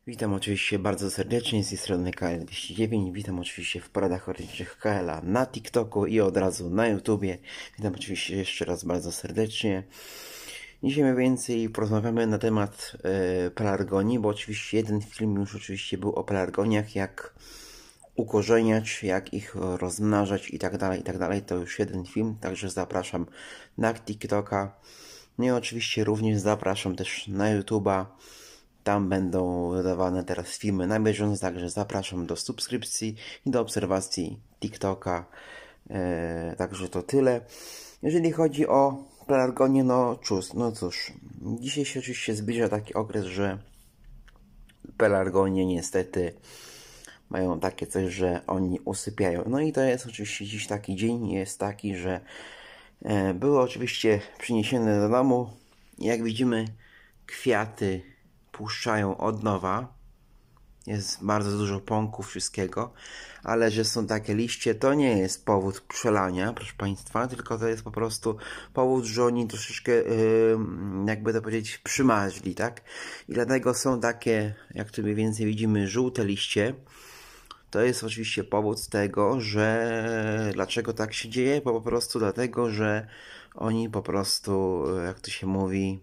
Witam oczywiście bardzo serdecznie z tej strony KL209. Witam oczywiście w poradach horrorycznych KL-a na TikToku i od razu na YouTubie. Witam oczywiście jeszcze raz bardzo serdecznie. Dzisiaj mniej więcej porozmawiamy na temat pelargonii, bo oczywiście jeden film już oczywiście był o pelargoniach, jak ukorzeniać, jak ich rozmnażać i tak dalej. To już jeden film, także zapraszam na TikToka. No i oczywiście również zapraszam też na YouTuba. Tam będą wydawane teraz filmy na bieżąco, także zapraszam do subskrypcji i do obserwacji TikToka. Także to tyle. Jeżeli chodzi o pelargonię, no cóż, dzisiaj się oczywiście zbliża taki okres, że pelargonie niestety mają takie coś, że oni usypiają. No i to jest oczywiście dziś taki dzień, jest taki, że były oczywiście przyniesione do domu. Jak widzimy, kwiaty puszczają od nowa. Jest bardzo dużo pąków, wszystkiego, ale że są takie liście, to nie jest powód przelania, proszę Państwa, tylko to jest po prostu powód, że oni troszeczkę, jakby to powiedzieć, przymarzli, tak? I dlatego są takie, jak tu mniej więcej widzimy, żółte liście. To jest oczywiście powód tego, że dlaczego tak się dzieje? Bo po prostu dlatego, że oni po prostu, jak to się mówi,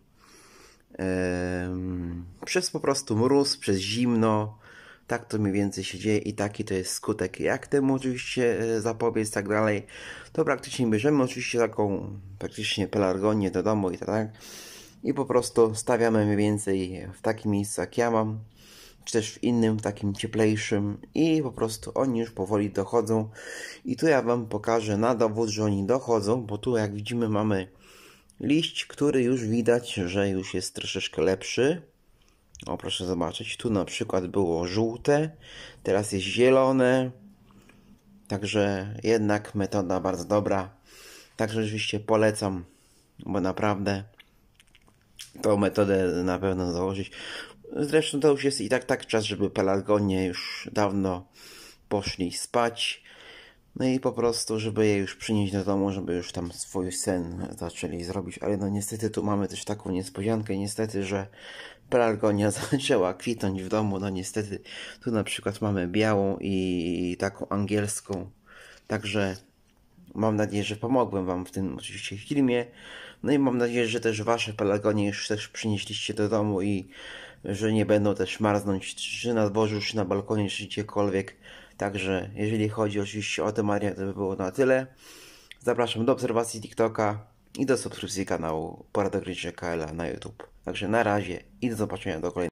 przez po prostu mróz, przez zimno, tak to mniej więcej się dzieje i taki to jest skutek. Jak temu oczywiście zapobiec, tak dalej, to praktycznie bierzemy oczywiście taką praktycznie pelargonię do domu i tak, i po prostu stawiamy mniej więcej w takim miejscu jak ja mam, czy też w innym, takim cieplejszym, i po prostu oni już powoli dochodzą. I tu ja Wam pokażę na dowód, że oni dochodzą, bo tu jak widzimy mamy liść, który już widać, że już jest troszeczkę lepszy. O, proszę zobaczyć, tu na przykład było żółte, teraz jest zielone. Także jednak metoda bardzo dobra. Także oczywiście polecam, bo naprawdę tą metodę na pewno założyć. Zresztą to już jest i tak czas, żeby pelargonie już dawno poszli spać. No i po prostu, żeby je już przynieść do domu, żeby już tam swój sen zaczęli zrobić. Ale no niestety tu mamy też taką niespodziankę, niestety, że pelargonia zaczęła kwitnąć w domu. No niestety tu na przykład mamy białą i taką angielską. Także mam nadzieję, że pomogłem Wam w tym oczywiście filmie. No i mam nadzieję, że też Wasze pelargonie już też przynieśliście do domu i że nie będą też marznąć czy na dworzu, czy na balkonie, czy gdziekolwiek. Także jeżeli chodzi oczywiście o tematy, to by było na tyle. Zapraszam do obserwacji TikToka i do subskrypcji kanału Porada Gry KL na YouTube. Także na razie i do zobaczenia do kolejnego.